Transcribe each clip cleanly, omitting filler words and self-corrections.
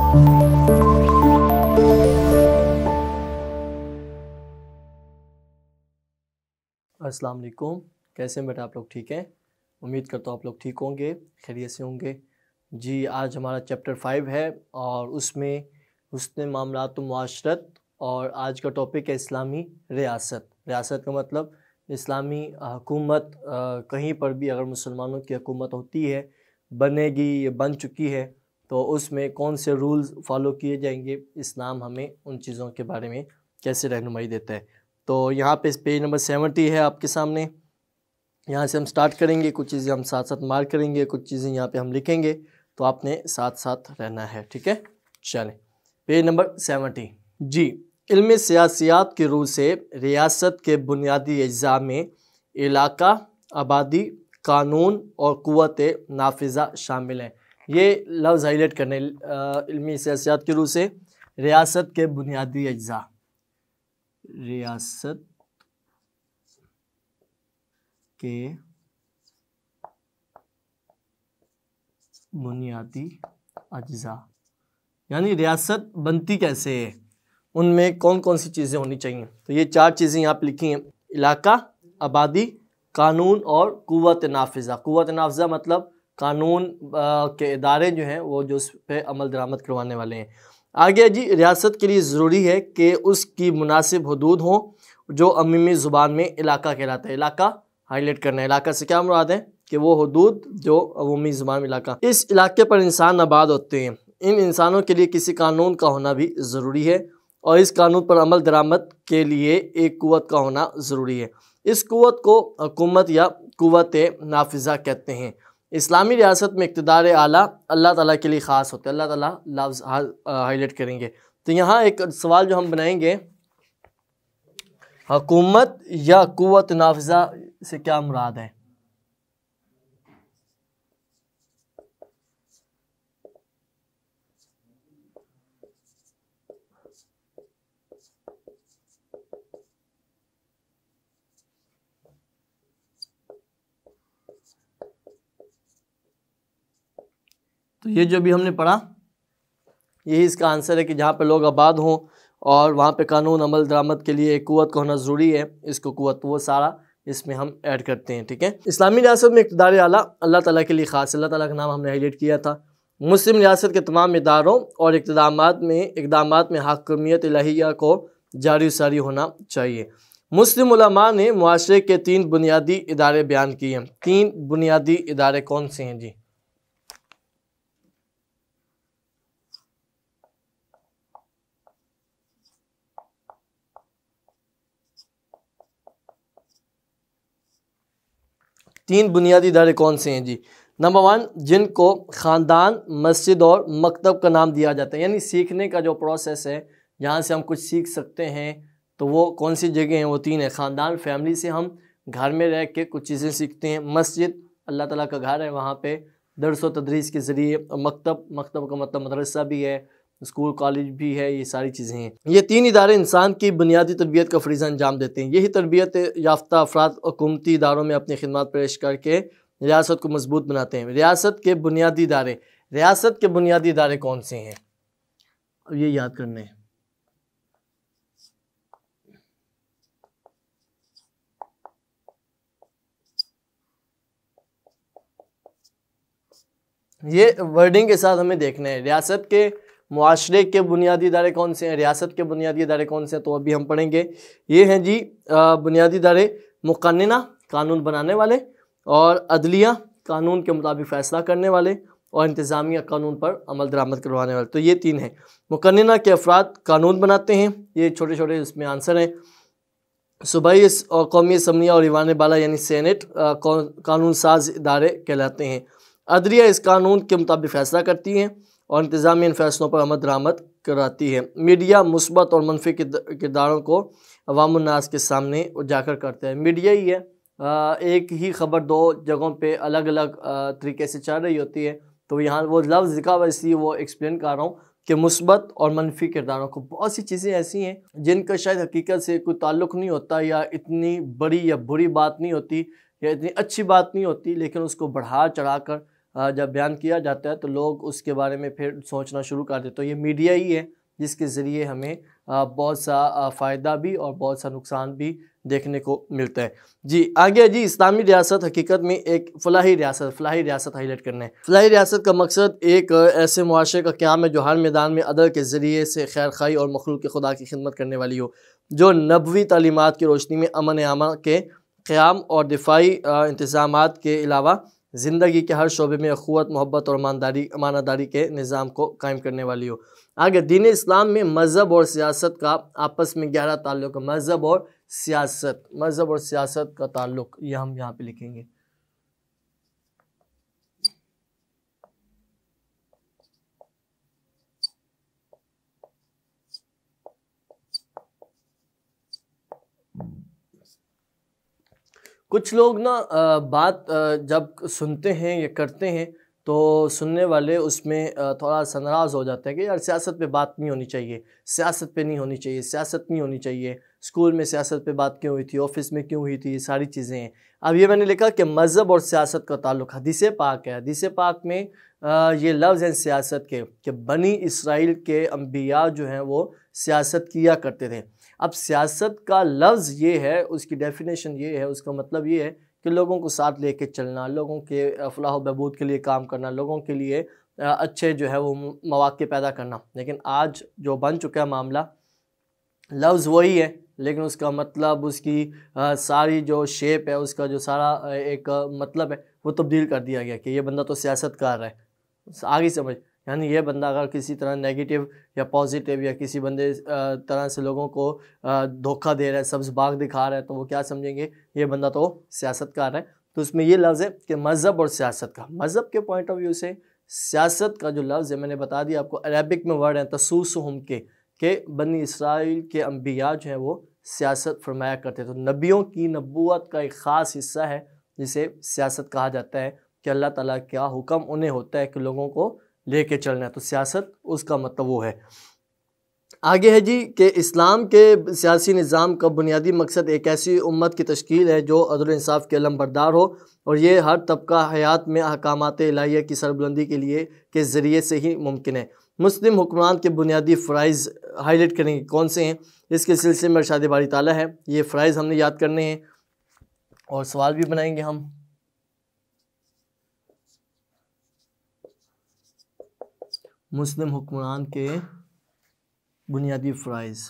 अस्सलाम वालेकुम, कैसे हैं बेटा आप लोग? ठीक हैं, उम्मीद करता हूँ आप लोग ठीक होंगे, खैरियत से होंगे जी। आज हमारा चैप्टर 5 है और उसमें हुस्ने मामलात माशरत, और आज का टॉपिक है इस्लामी रियासत। रियासत का मतलब इस्लामी हुकूमत। कहीं पर भी अगर मुसलमानों की हुकूमत होती है, बनेगी या बन चुकी है, तो उसमें कौन से रूल्स फॉलो किए जाएंगे, इस्लाम हमें उन चीज़ों के बारे में कैसे रहनुमाई देता है। तो यहाँ पे पेज नंबर 70 है आपके सामने। यहाँ से हम स्टार्ट करेंगे, कुछ चीज़ें हम साथ साथ मार्क करेंगे, कुछ चीज़ें यहाँ पे हम लिखेंगे, तो आपने साथ साथ रहना है, ठीक है। चलें, पेज नंबर 70 जी। इल्म सियासियात की रूह से रियासत के बुनियादी अज्जा में इलाका, आबादी, कानून और क़ुव्वत नाफिज़ा शामिल हैं। ये लफ्ज़ हाईलाइट करने, इल्मी सियासियात की रूह से रियासत के बुनियादी अज्जा, रियासत के बुनियादी अज्जा, यानी रियासत बनती कैसे है, उनमें कौन कौन सी चीज़ें होनी चाहिए। तो ये 4 चीज़ें यहाँ पे लिखी हैं: इलाका, आबादी, कानून और क़ुव्वत नाफिज़ा। क़ुव्वत नाफिज़ा मतलब कानून के इदारे जो हैं वो जो उस पर अमल दरामद करवाने वाले हैं। आगे जी, रियासत के लिए ज़रूरी है कि उसकी मुनासिब हदूद हों, जो अमीमी ज़ुबान में इलाका कहलाता है। इलाका हाईलाइट करना है, इलाका से क्या मुराद है कि वो हदूद जो अमूमी ज़ुबान में इलाका। इस इलाके पर इंसान आबाद होते हैं। इन इंसानों के लिए किसी कानून का होना भी ज़रूरी है और इस कानून पर अमल दरामद के लिए एक क़ुव्वत का होना ज़रूरी है। इस क़ुव्वत को हुकूमत या क़ुव्वत नाफिज़ा कहते हैं। इस्लामी रियासत में इक़्तिदार आला अल्लाह ताला के लिए ख़ास होता है। अल्लाह ताला लफ्ज़ हाईलाइट करेंगे। तो यहाँ एक सवाल जो हम बनाएंगे, हुकूमत या क़ुव्वत नाफिज़ा से क्या मुराद है। तो ये जो भी हमने पढ़ा, यही इसका आंसर है कि जहाँ पे लोग आबाद हों और वहाँ पे कानून अमल दरामद के लिए एक क़ुव्वत का होना ज़रूरी है। इसको क़ुव्वत वो सारा इसमें हम ऐड करते हैं, ठीक है। इस्लामी रियासत में इक़्तिदार आला अल्लाह ताला के लिए ख़ास, अल्लाह ताला का नाम हमने हाईलाइट किया था। मुस्लिम रियासत के तमाम इदारों और इक़दामात में हाकिमियत इलाहिया को जारी सारी होना चाहिए। मुस्लिम उलमा ने मुआशरे के 3 बुनियादी इदारे बयान किए हैं। 3 बुनियादी इदारे कौन से हैं जी? तीन बुनियादी इदारे कौन से हैं जी? नंबर 1, जिनको ख़ानदान, मस्जिद और मकतब का नाम दिया जाता है, यानी सीखने का जो प्रोसेस है, जहाँ से हम कुछ सीख सकते हैं, तो वो कौन सी जगह हैं? वो 3 है। ख़ानदान, फैमिली से हम घर में रह के कुछ चीज़ें सीखते हैं। मस्जिद, अल्लाह ताला का घर है, वहाँ पे दर्स व तदरीस के ज़रिए। मकतब का मतलब मदरसा भी है, स्कूल कॉलेज भी है, ये सारी चीज़ें हैं। ये 3 इदारे इंसान की बुनियादी तरबियत का फ़रीज़ा अंजाम देते हैं। यही तरबियत याफ्ता अफराद हुकूमती इदारों में अपनी खिदमत पेश करके रियासत को मजबूत बनाते हैं। रियासत के बुनियादी इदारे कौन से हैं? अब ये याद करने हैं। ये वर्डिंग के साथ हमें देखना है। रियासत के मुआशरे के बुनियादी इदारे कौन से हैं, रियासत के बुनियादी इदारे कौन से हैं, तो अभी हम पढ़ेंगे। ये हैं जी बुनियादी इदारे: मुक़न्निना, कानून बनाने वाले, और अदलिया, कानून के मुताबिक फ़ैसला करने वाले, और इंतज़ामिया, कानून पर अमल दरामद करवाने वाले। तो ये 3 हैं। मुक़न्निना के अफराद कानून बनाते हैं, ये छोटे छोटे इसमें आंसर हैं। सूबाई और कौमी असम्बलियाँ और ईवान बाला यानी सेनेट कानून साज इदारे कहलाते हैं। अदलिया इस कानून के मुताबिक फ़ैसला करती हैं और इंतज़ामी इन फैसलों पर अमल दरामद कराती है। मीडिया मुस्बत और मनफी किरदारों को अवामुन्नास के सामने उजागर करता है। मीडिया ही है, एक ही खबर 2 जगहों पे अलग अलग तरीके से चल रही होती है, तो यहाँ वो लफ्ज़ लिखा हुआ, इसलिए वो एक्सप्लेन कर रहा हूँ कि मुस्बत और मनफी किरदारों को। बहुत सी चीज़ें ऐसी हैं जिनका शायद हकीकत से कोई ताल्लुक़ नहीं होता, या इतनी बड़ी या बुरी बात नहीं होती, या इतनी अच्छी बात नहीं होती, लेकिन उसको बढ़ा चढ़ा कर जब बयान किया जाता है तो लोग उसके बारे में फिर सोचना शुरू कर देते। तो ये मीडिया ही है जिसके ज़रिए हमें बहुत सा फ़ायदा भी और बहुत सा नुकसान भी देखने को मिलता है। जी आगे जी, इस्लामी रियासत हकीकत में एक फ़लाही रियासत हाईलाइट करना है। फ़लाही रियासत का मकसद एक ऐसे मुआशरे का क़याम है जो हर मैदान में अदल के ज़रिए से खैर खाई और मखलूक खुदा की खिदमत करने वाली हो, जो नबवी तालीमात की रोशनी में अमन आमा के क़याम और दिफाई इंतज़ामात के अलावा ज़िंदगी के हर शोबे में अख़ुवत, मोहब्बत और ईमानदारी के निज़ाम को कायम करने वाली हो। आगे, दीन इस्लाम में मज़हब और सियासत का आपस में गहरा ताल्लुक़ है। मज़हब और सियासत का ताल्लुक़ ये हम यहाँ पे लिखेंगे। कुछ लोग ना बात जब सुनते हैं या करते हैं तो सुनने वाले उसमें थोड़ा सा नाराज़ हो जाते हैं कि यार सियासत पे बात नहीं होनी चाहिए, सियासत पे नहीं होनी चाहिए, सियासत नहीं होनी चाहिए, स्कूल में सियासत पे बात क्यों हुई थी, ऑफिस में क्यों हुई थी, ये सारी चीज़ें हैं। अब ये मैंने लिखा कि मज़हब और सियासत का ताल्लुक़ हदीस पाक है। हदीस पाक में ये लफ्ज़ हैं सियासत के कि बनी इसराइल के अंबिया जो हैं वो सियासत किया करते थे। अब सियासत का लफ्ज़ ये है, उसकी डेफिनेशन ये है, उसका मतलब ये है कि लोगों को साथ लेके चलना, लोगों के फलाह व बहबूद के लिए काम करना, लोगों के लिए अच्छे जो है वो मौक़े पैदा करना। लेकिन आज जो बन चुका है मामला, लफ्ज़ वही है लेकिन उसका मतलब, उसकी सारी जो शेप है, उसका जो सारा एक मतलब है वो तब्दील कर दिया गया कि ये बंदा तो सियासत कर रहा है। आगे समझ, यानी ये बंदा अगर किसी तरह नेगेटिव या पॉजिटिव या किसी बंदे तरह से लोगों को धोखा दे रहा है, सब्ज़ बाग दिखा रहा है, तो वो क्या समझेंगे, ये बंदा तो सियासत कर रहा है। तो उसमें ये लफ्ज़ है कि मज़हब और सियासत का, मज़हब के पॉइंट ऑफ व्यू से सियासत का जो लफ्ज़ है मैंने बता दिया आपको, अरबिक में वर्ड है तसूसुहुम के बनी इसराइल के अंबिया जो हैं वो सियासत फरमाया करते। तो नबियों की नबूवत का एक ख़ास हिस्सा है जिसे सियासत कहा जाता है कि अल्लाह ताला क्या हुक्म उन्हें होता है कि लोगों को लेके चलना है, तो सियासत उसका मतलब वो है। आगे है जी कि इस्लाम के सियासी निज़ाम का बुनियादी मकसद एक ऐसी उम्मत की तश्कील है जो अदल इंसाफ के अलमबरदार हो, और ये हर तबका हयात में अहकामात इलाहिया की सरबुलंदी के लिए के ज़रिए से ही मुमकिन है। मुस्लिम हुक्मरान के बुनियादी फ़राइज़ हाईलाइट करेंगे कौन से हैं, इसके सिलसिले में इरशाद बारी ताला है। ये फ़राइज़ हमने याद करने हैं और सवाल भी बनाएंगे हम। मुस्लिम हुक्मरान के बुनियादी फ़राइज़,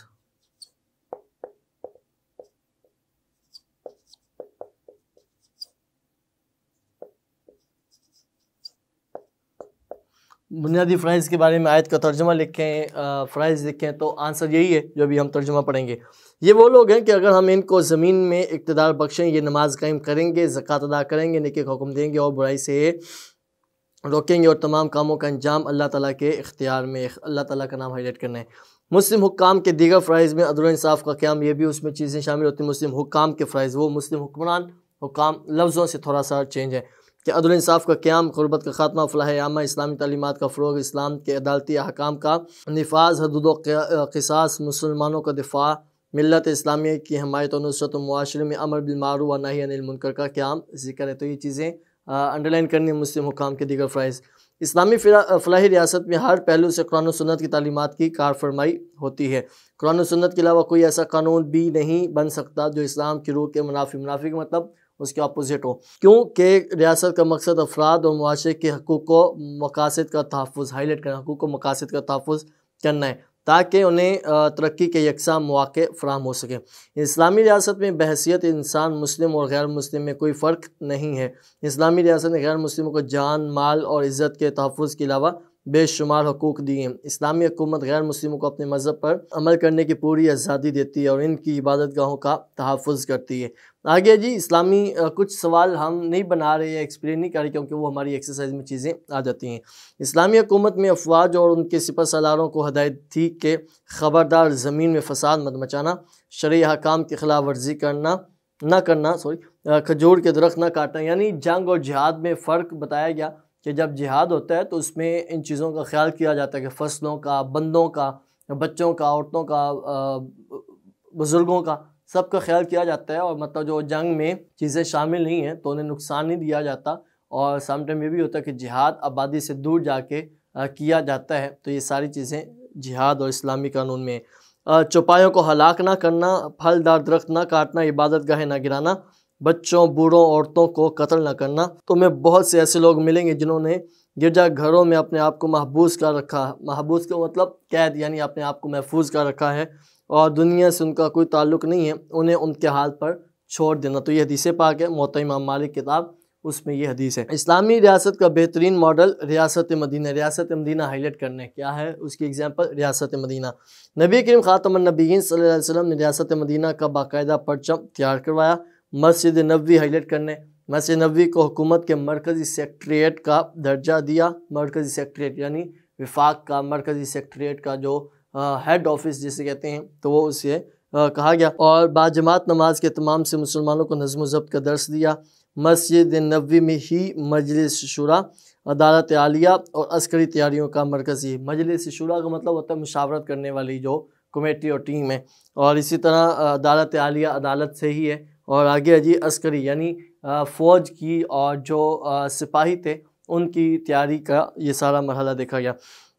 बुनियादी फ़राइज़ के बारे में आयत का तर्जुमा लिखें, फ़राइज़ लिखें, तो आंसर यही है जो अभी हम तर्जुमा पढ़ेंगे। ये वो लोग हैं कि अगर हम इनको ज़मीन में इक़्तिदार बख्शें, ये नमाज कायम करेंगे, ज़कात अदा करेंगे, नेकी का हुक्म देंगे और बुराई से रोकेंगे और तमाम कामों का अंजाम अल्लाह ताला के इख्तियार में, अल्लाह ताला का नाम हाईलाइट करना है। मुस्लिम हुक्काम के दीगर फ़राइज़ में अदल इंसाफ का क़याम, ये भी उसमें चीज़ें शामिल होती हैं। मुस्लिम हुक्काम के फ़राइज़, वो मुस्लिम हुक्मरान, हुक्काम लफ्ज़ों से थोड़ा सा चेंज है कि अदल इंसाफ का क़याम, ग़ुरबत का ख़ात्मा, फ़लाह आमा, इस्लामी तालीमात का फ़रोग़, इस्लाम के अदालती अहकाम का निफ़ाज़, हदूद व क़िसास, मुसलमानों का दिफ़ा, मिल्लत इस्लामिया की हिमायत और नुसरत, मुआशरे में अमर बिल मारूफ़ व नही अनिल मुनकर का क़याम ज़िक्र है। तो ये चीज़ें अंडरलाइन करनी है। मुस्लिम हुक्काम के दीगर फ़राइज़, इस्लामी फ़लाही रियासत में हर पहलू से कुरान और सुन्नत की तालीमात की कारफरमाई होती है। कुरान और सुन्नत के अलावा कोई ऐसा कानून भी नहीं बन सकता जो इस्लाम की रूह के मुनाफी मतलब उसके अपोजिट हो, क्योंकि रियासत का मकसद अफराद और मुआशरे के हकूक़ व मकासद का तहफ़्फ़ुज़, हाईलाइट करना, हकूक़ व मकासद का तहफ़्फ़ुज़ करना है ताकि उन्हें तरक्की के यकसा मौक़े फ़राहम हो सकें। इस्लामी रियासत में बहैसियत इंसान मुस्लिम और गैर मुस्लिम में कोई फ़र्क नहीं है। इस्लामी रियासत ने गैर मुस्लिमों को जान, माल और इज़्ज़त के तहफ़्फ़ुज़ के अलावा बेशुमार हकूक़ दिए हैं। इस्लामी हुकूमत गैर मुस्लिमों को अपने मज़हब पर अमल करने की पूरी आज़ादी देती है और इनकी इबादतगाहों का तहफ़्फ़ुज़ करती है। आगे जी, इस्लामी कुछ सवाल हम नहीं बना रहे या एक्सप्लेन नहीं कर रहे क्योंकि वो हमारी एक्सरसाइज में चीज़ें आ जाती हैं। इस्लामी हुकूमत में अफवाज और उनके सिपह सालारों को हदायत थी कि ख़बरदार ज़मीन में फ़साद मत मचाना, शरई अहकाम की खिलाफ वर्जी खजूर के दरख्त ना काटना। यानी जंग और जिहाद में फ़र्क बताया गया कि जब जिहाद होता है तो उसमें इन चीज़ों का ख्याल किया जाता है कि फसलों का, बंदों का, बच्चों का, औरतों का, बुज़ुर्गों का, सबका ख्याल किया जाता है और मतलब जो जंग में चीज़ें शामिल नहीं हैं तो उन्हें नुकसान नहीं दिया जाता और समटाइम ये भी होता है कि जिहाद आबादी से दूर जाके किया जाता है। तो ये सारी चीज़ें जिहाद और इस्लामी कानून में। चौपायों को हलाक ना करना, फलदार दरख्त ना काटना, इबादत गाहें ना गिराना, बच्चों बूढ़ों औरतों को कत्ल ना करना। तो मैं बहुत से ऐसे लोग मिलेंगे जिन्होंने गिरजा घरों में अपने आप को महबूस कर रखा। महबूस का मतलब कैद, यानी अपने आप को महफूज कर रखा है और दुनिया से उनका कोई ताल्लुक़ नहीं है, उन्हें उनके हाल पर छोड़ देना। तो ये हदीस पाक है, मुअत्ता इमाम मालिक किताब, उसमें ये हदीस है। इस्लामी रियासत का बेहतरीन मॉडल रियासत मदीना। रियासत मदीना हाईलाइट करने क्या है, उसकी एग्जांपल रियासत मदीना। नबी करीम ख़ातमुन नबिय्यीन सल्लल्लाहु अलैहि वसल्लम ने रियासत मदीना का बाकायदा परचम तैयार करवाया। मस्जिद नबवी हाईलाइट करने, मस्जिद नबवी को हुकूमत के मरकज़ी सेक्रेटरीट का दर्जा दिया। मरकज़ी सेक्रेटरीट यानी विफाक का मरकज़ी सेक्रेटरीट का जो हेड ऑफिस जिसे कहते हैं, तो वो उसे कहा गया। और बाजमात नमाज के तमाम से मुसलमानों को नज़्म ज़ब्त का दर्स दिया। मस्जिद नबवी में ही मजलिस शुरा, अदालत आलिया और अस्करी तैयारियों का मरकज़ी। मजलिस शुरा का मतलब होता है मुशावरत करने वाली जो कमेटी और टीम है, और इसी तरह अदालत आलिया अदालत से ही है। और आगे है जी अस्करी यानी फ़ौज की और जो सिपाही थे उनकी तैयारी का ये सारा मरहला देखा गया।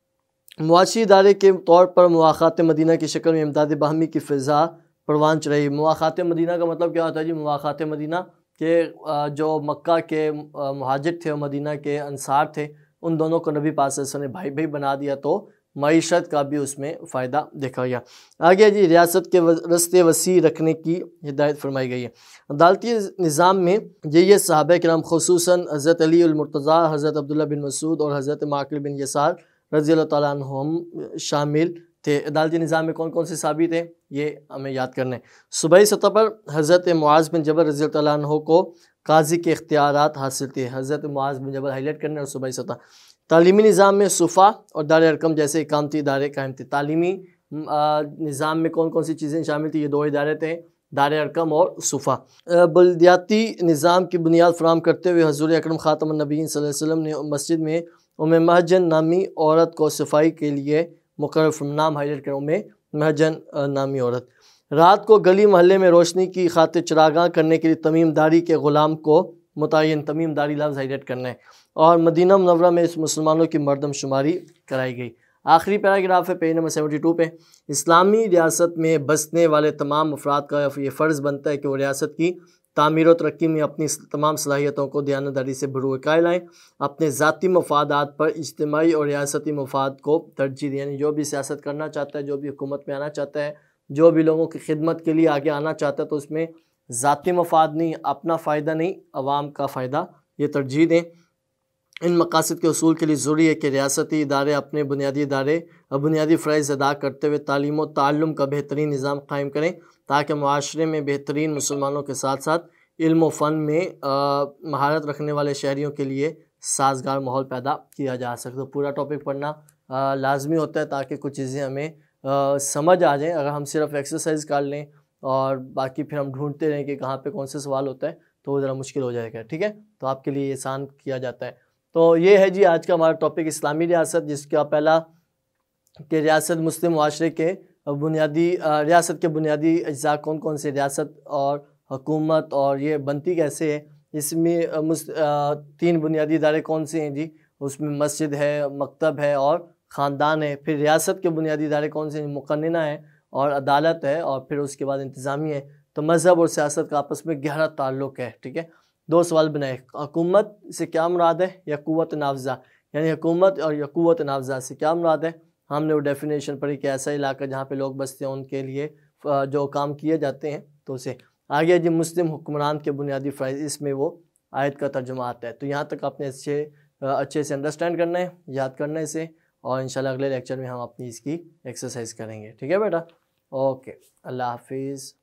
मुआशी इदारे के तौर पर मुआख़ात मदीना की शक्ल में इमदाद बाहमी की फ़िज़ा परवान रही। मुआख़ात मदीना का मतलब क्या होता है जी? मुआख़ात मदीना के जो मक्का के मुहाजिर थे और मदीना के अंसार थे, उन दोनों को नबी पाक सल्लल्लाहु अलैहि वसल्लम ने भाई भाई बना दिया, तो मईशत का भी उसमें फ़ायदा देखा गया। आगे जी रियासत के रस्ते वसी रखने की हिदायत फरमाई गई है। अदालती निज़ाम में ये सहाबा किराम खुसूसन हज़रत अली उल मुर्तज़ा, हज़रत अब्दुल्ला बिन मसूद और हज़रत माक़िल बिन यसार रज़ी अल्लाह तआला अन्हुम शामिल थे। अदालती निज़ाम में कौन कौन से साहबी थे, ये हमें याद करने। सूबाई सतह पर हज़रत मुआज़ बिन जबल रज़ी अल्लाह तआला अन्हु को काजी के इख्तियारात हासिल थे। हज़रत मुआज़ बिन जबल हाईलाइट करने और सूबाई सतह। तालीमी निज़ाम में सुफ़ा और दार अरकम जैसे इकामती इदारे कायम थे। तालीमी निज़ाम में कौन कौन सी चीज़ें शामिल थी? ये दो इदारे थे, दार अरकम और सुफ़ा। बल्दियाती निज़ाम की बुनियाद फराहम करते हुए हज़ूर अकरम ख़ातमुन नबिय्यीन सल्लल्लाहु अलैहि वसल्लम ने मस्जिद में उम्मे महजन नामी औरत को सफाई के लिए मुकर्रर नाम हाईलाइट करें, उम्मे महजन नामी औरत। रात को गली मोहल्ले में रोशनी की खातिर चरागाह करने के लिए तमीमदारी के ग़ुलाम को मुतय्यन, तमीमदारी लफ्ज़ हाईलाइट करना है। और मदीना मुनव्वरा में इस मुसलमानों की मरदमशुमारी कराई गई। आखिरी पैराग्राफ है पेज नंबर 72 पे। इस्लामी रियासत में बसने वाले तमाम अफराद का ये फ़र्ज़ बनता है कि वो रियासत की तामीर और तरक्की में अपनी तमाम सलाहियतों को दयानतदारी से बरूए कार लाएँ। अपने ज़ाती मफादात पर इज्तिमाई और रियासती मफाद को तरजीह दें, यानी जो भी सियासत करना चाहता है, जो भी हुकूमत में आना चाहता है, जो भी लोगों की खिदमत के लिए आगे आना चाहता है, तो उसमें ज़ाती मफाद नहीं, अपना फ़ायदा नहीं, अवाम का फ़ायदा, ये तरजीह दें। इन मकासद के उसूल के लिए ज़रूरी है कि रियासती इदारे अपने बुनियादी फ़राइज़ अदा करते हुए तालीम व ताल्लुम का बेहतरीन निज़ाम कायम करें, ताकि मुआशरे में बेहतरीन मुसलमानों के साथ साथ इल्म व फ़न में महारत रखने वाले शहरियों के लिए साजगार माहौल पैदा किया जा सके। तो पूरा टॉपिक पढ़ना लाजमी होता है ताकि कुछ चीज़ें हमें समझ आ जाएँ। अगर हम सिर्फ एक्सरसाइज कर लें और बाकी फिर हम ढूंढते रहें कि कहाँ पे कौन सा सवाल होता है, तो वो ज़रा मुश्किल हो जाएगा। ठीक है, तो आपके लिए आसान किया जाता है। तो ये है जी आज का हमारा टॉपिक इस्लामी रियासत, जिसका पहला कि रियासत मुस्लिम मुआशरे के रियासत के बुनियादी अज्जा कौन कौन से, रियासत और हुकूमत और ये बनती कैसे है। इसमें 3 बुनियादी इदारे कौन से हैं जी? उसमें मस्जिद है, मकतब है और ख़ानदान है। फिर रियासत के बुनियादी इदारे कौन से हैं? मुक़न्निना है और अदालत है, और फिर उसके बाद इंतज़ामी है। तो मज़हब और सियासत का आपस में गहरा ताल्लुक़ है। ठीक है, 2 सवाल बनाए, हुकूमत से क्या मुराद है या क़ुव्वत नाफ़ज़ा, यानी हुकूमत और या क़ुव्वत नाफ़ज़ा से क्या मुराद है। हमने वो डेफिनेशन पढ़ी कि ऐसा इलाका जहाँ पे लोग बसते हैं उनके लिए जो काम किए जाते हैं, तो उसे आगे जी मुस्लिम हुक्मरान के बुनियादी फ़राइज़, इसमें वो आयत का तर्जुमा आता है। तो यहाँ तक आपने अच्छे से अंडरस्टैंड करना है, याद करना है इसे, और इंशाल्लाह अगले लेक्चर में हम अपनी इसकी एक्सरसाइज करेंगे। ठीक है बेटा, ओके, अल्लाह हाफिज़।